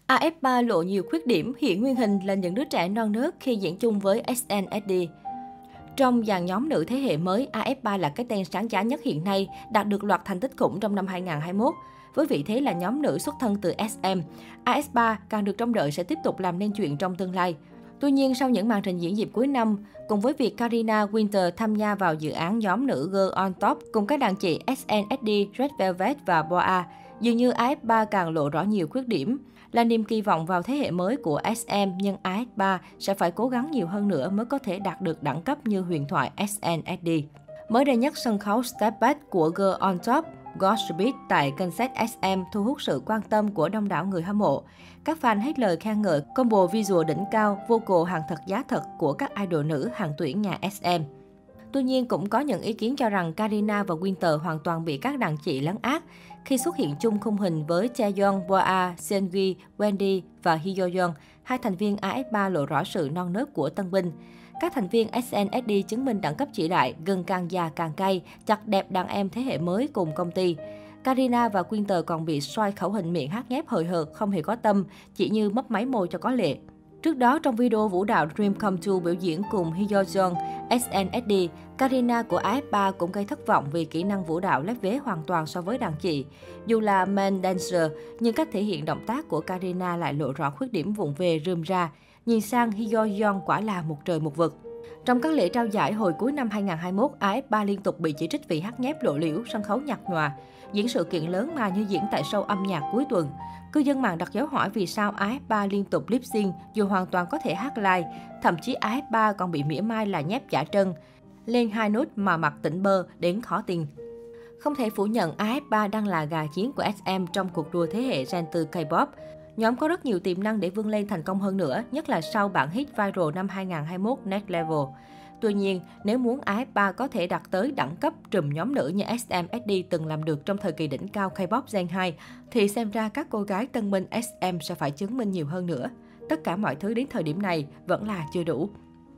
AF3 lộ nhiều khuyết điểm, hiện nguyên hình là những đứa trẻ non nớt khi diễn chung với SNSD. Trong dàn nhóm nữ thế hệ mới, AF3 là cái tên sáng giá nhất hiện nay, đạt được loạt thành tích khủng trong năm 2021. Với vị thế là nhóm nữ xuất thân từ SM, AF3 càng được trông đợi sẽ tiếp tục làm nên chuyện trong tương lai. Tuy nhiên, sau những màn trình diễn dịp cuối năm, cùng với việc Karina Winter tham gia vào dự án nhóm nữ Girl on Top cùng các đàn chị SNSD, Red Velvet và Boa, dường như AF3 càng lộ rõ nhiều khuyết điểm. Là niềm kỳ vọng vào thế hệ mới của SM, nhưng AF3 sẽ phải cố gắng nhiều hơn nữa mới có thể đạt được đẳng cấp như huyền thoại SNSD. Mới đây nhất, sân khấu Step Back của Girl on Top Godspeed tại Kansas SM thu hút sự quan tâm của đông đảo người hâm mộ. Các fan hết lời khen ngợi combo visual đỉnh cao, vocal hàng thật giá thật của các idol nữ hàng tuyển nhà SM. Tuy nhiên, cũng có những ý kiến cho rằng Karina và Winter hoàn toàn bị các đàn chị lấn át khi xuất hiện chung khung hình với Chaeyoung, Boa, Seunggi, Wendy và Hyeyeon, hai thành viên AF3 lộ rõ sự non nớt của tân binh. Các thành viên SNSD chứng minh đẳng cấp chỉ đại, gừng càng già càng cay, chặt đẹp đàn em thế hệ mới cùng công ty. Karina và Winter còn bị xoay khẩu hình miệng hát nhép hời hợt, không hề có tâm, chỉ như mấp máy môi cho có lệ. Trước đó, trong video vũ đạo Dream Come True biểu diễn cùng Hyeyeon, SNSD, Karina của AF3 cũng gây thất vọng vì kỹ năng vũ đạo lép vế hoàn toàn so với đàn chị. Dù là main dancer, nhưng cách thể hiện động tác của Karina lại lộ rõ khuyết điểm vụng về rườm rà. Nhìn sang Hyeyeon quả là một trời một vực. Trong các lễ trao giải hồi cuối năm 2021, AF3 liên tục bị chỉ trích vì hát nhép lộ liễu, sân khấu nhạt nhòa, diễn sự kiện lớn mà như diễn tại show âm nhạc cuối tuần. Cư dân mạng đặt dấu hỏi vì sao AF3 liên tục lip sync dù hoàn toàn có thể hát live, thậm chí AF3 còn bị mỉa mai là nhép giả trân, lên hai nốt mà mặt tỉnh bơ đến khó tin. Không thể phủ nhận AF3 đang là gà chiến của SM trong cuộc đua thế hệ gen từ K-pop. Nhóm có rất nhiều tiềm năng để vươn lên thành công hơn nữa, nhất là sau bản hit viral năm 2021 Next Level. Tuy nhiên, nếu muốn AF3 có thể đạt tới đẳng cấp trùm nhóm nữ như SNSD từng làm được trong thời kỳ đỉnh cao K-pop Gen 2, thì xem ra các cô gái tân binh SM sẽ phải chứng minh nhiều hơn nữa. Tất cả mọi thứ đến thời điểm này vẫn là chưa đủ.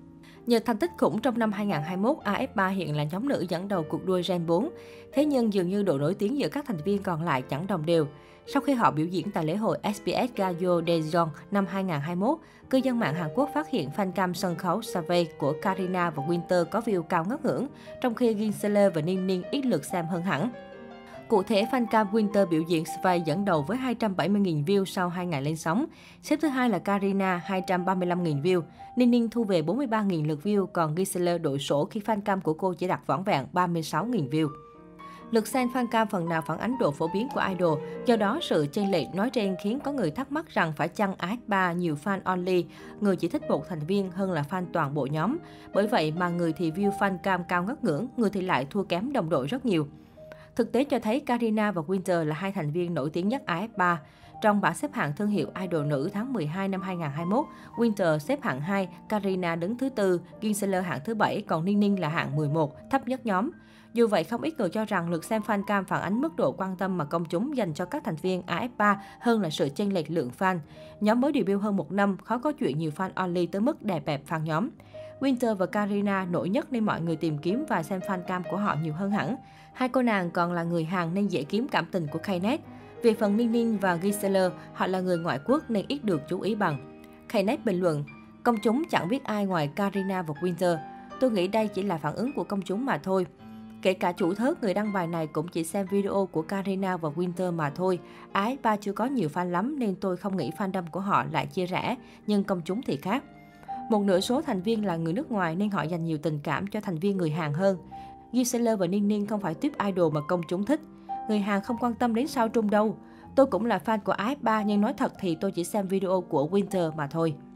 Nhờ thành tích khủng trong năm 2021, AF3 hiện là nhóm nữ dẫn đầu cuộc đua Gen 4. Thế nhưng dường như độ nổi tiếng giữa các thành viên còn lại chẳng đồng đều. Sau khi họ biểu diễn tại lễ hội SBS Gayo Daejeon năm 2021, cư dân mạng Hàn Quốc phát hiện fancam sân khấu Savage của Karina và Winter có view cao ngất ngưỡng, trong khi Ginseler và Ninh ít lượt xem hơn hẳn. Cụ thể, fancam Winter biểu diễn Savage dẫn đầu với 270.000 view sau 2 ngày lên sóng. Xếp thứ hai là Karina, 235.000 view. Ninh thu về 43.000 lượt view, còn Ginseler đội sổ khi fancam của cô chỉ đạt vỏn vẹn 36.000 view. Lượt xem fancam phần nào phản ánh độ phổ biến của idol, do đó sự chênh lệch nói trên khiến có người thắc mắc rằng phải chăng AF3 nhiều fan only, người chỉ thích một thành viên hơn là fan toàn bộ nhóm. Bởi vậy mà người thì view fancam cao ngất ngưỡng, người thì lại thua kém đồng đội rất nhiều. Thực tế cho thấy Karina và Winter là hai thành viên nổi tiếng nhất AF3. Trong bảng xếp hạng thương hiệu idol nữ tháng 12 năm 2021, Winter xếp hạng 2, Karina đứng thứ 4, Ginseler hạng thứ 7, còn Ninh là hạng 11, thấp nhất nhóm. Dù vậy, không ít người cho rằng lượt xem fancam phản ánh mức độ quan tâm mà công chúng dành cho các thành viên AF3 hơn là sự chênh lệch lượng fan. Nhóm mới debut hơn một năm, khó có chuyện nhiều fan only tới mức đè bẹp fan nhóm. Winter và Karina nổi nhất nên mọi người tìm kiếm và xem fancam của họ nhiều hơn hẳn. Hai cô nàng còn là người Hàn nên dễ kiếm cảm tình của Knet. Về phần Ninh và Ginseler, họ là người ngoại quốc nên ít được chú ý bằng. Knet bình luận, công chúng chẳng biết ai ngoài Karina và Winter. Tôi nghĩ đây chỉ là phản ứng của công chúng mà thôi. Kể cả chủ thớt người đăng bài này cũng chỉ xem video của Karina và Winter mà thôi. AF3 chưa có nhiều fan lắm nên tôi không nghĩ fandom của họ lại chia rẽ, nhưng công chúng thì khác. Một nửa số thành viên là người nước ngoài nên họ dành nhiều tình cảm cho thành viên người Hàn hơn. Ginseler và Ninh không phải tiếp idol mà công chúng thích. Người Hàn không quan tâm đến sao Trung đâu. Tôi cũng là fan của AF3 nhưng nói thật thì tôi chỉ xem video của Winter mà thôi.